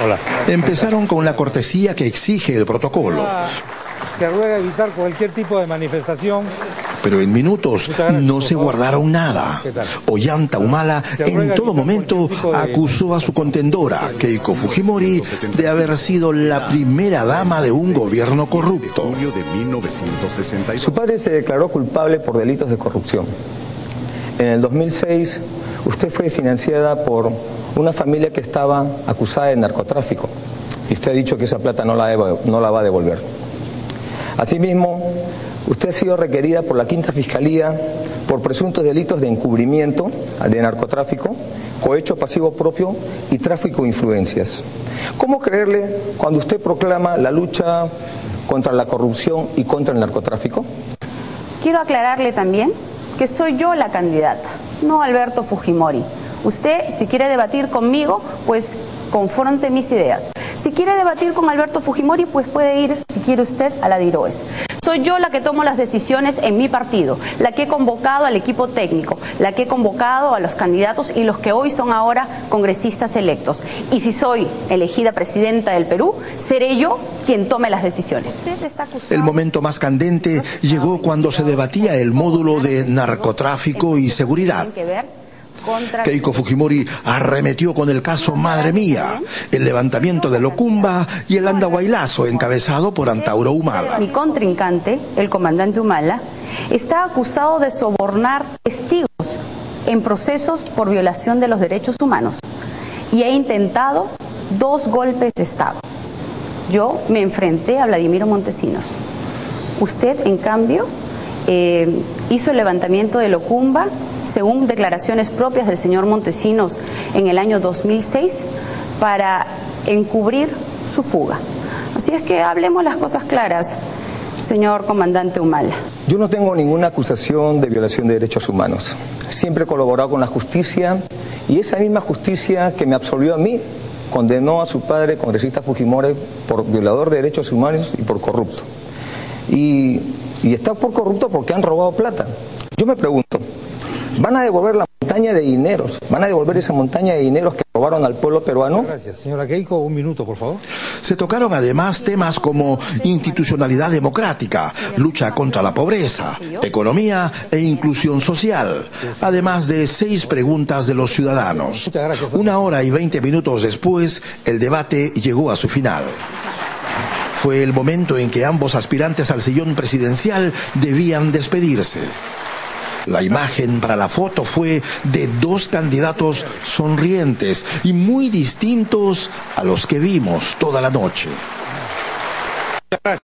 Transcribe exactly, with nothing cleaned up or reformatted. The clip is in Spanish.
Hola. Empezaron con la cortesía que exige el protocolo. Se ruega evitar cualquier tipo de manifestación. Pero en minutos no se guardaron nada. Ollanta Humala en todo momento acusó a su contendora, Keiko Fujimori, de haber sido la primera dama de un gobierno corrupto. Su padre se declaró culpable por delitos de corrupción. En el dos mil seis, usted fue financiada por una familia que estaba acusada de narcotráfico. Y usted ha dicho que esa plata no la, debe, no la va a devolver. Asimismo, usted ha sido requerida por la Quinta Fiscalía por presuntos delitos de encubrimiento de narcotráfico, cohecho pasivo propio y tráfico de influencias. ¿Cómo creerle cuando usted proclama la lucha contra la corrupción y contra el narcotráfico? Quiero aclararle también que soy yo la candidata, no Alberto Fujimori. Usted, si quiere debatir conmigo, pues confronte mis ideas. Si quiere debatir con Alberto Fujimori, pues puede ir, si quiere usted, a la DIROES. Soy yo la que tomo las decisiones en mi partido, la que he convocado al equipo técnico, la que he convocado a los candidatos y los que hoy son ahora congresistas electos. Y si soy elegida presidenta del Perú, seré yo quien tome las decisiones. El momento más candente llegó cuando se debatía el módulo de narcotráfico y seguridad. Keiko Fujimori arremetió con el caso Madre Mía, el levantamiento de Locumba y el andahuaylazo encabezado por Antauro Humala. Mi contrincante, el comandante Humala, está acusado de sobornar testigos en procesos por violación de los derechos humanos y ha intentado dos golpes de Estado. Yo me enfrenté a Vladimiro Montesinos. Usted, en cambio, eh, hizo el levantamiento de Locumba, según declaraciones propias del señor Montesinos en el año dos mil seis, para encubrir su fuga. Así es que hablemos las cosas claras, señor comandante Humala. Yo no tengo ninguna acusación de violación de derechos humanos. Siempre he colaborado con la justicia y esa misma justicia que me absolvió a mí condenó a su padre, congresista Fujimori, por violador de derechos humanos y por corrupto. Y, y está por corrupto porque han robado plata. Yo me pregunto, ¿van a devolver la montaña de dineros? ¿Van a devolver esa montaña de dineros que robaron al pueblo peruano? Gracias. Señora Keiko, un minuto, por favor. Se tocaron además temas como institucionalidad democrática, lucha contra la pobreza, economía e inclusión social, además de seis preguntas de los ciudadanos. Una hora y veinte minutos después, el debate llegó a su final. Fue el momento en que ambos aspirantes al sillón presidencial debían despedirse. La imagen para la foto fue de dos candidatos sonrientes y muy distintos a los que vimos toda la noche.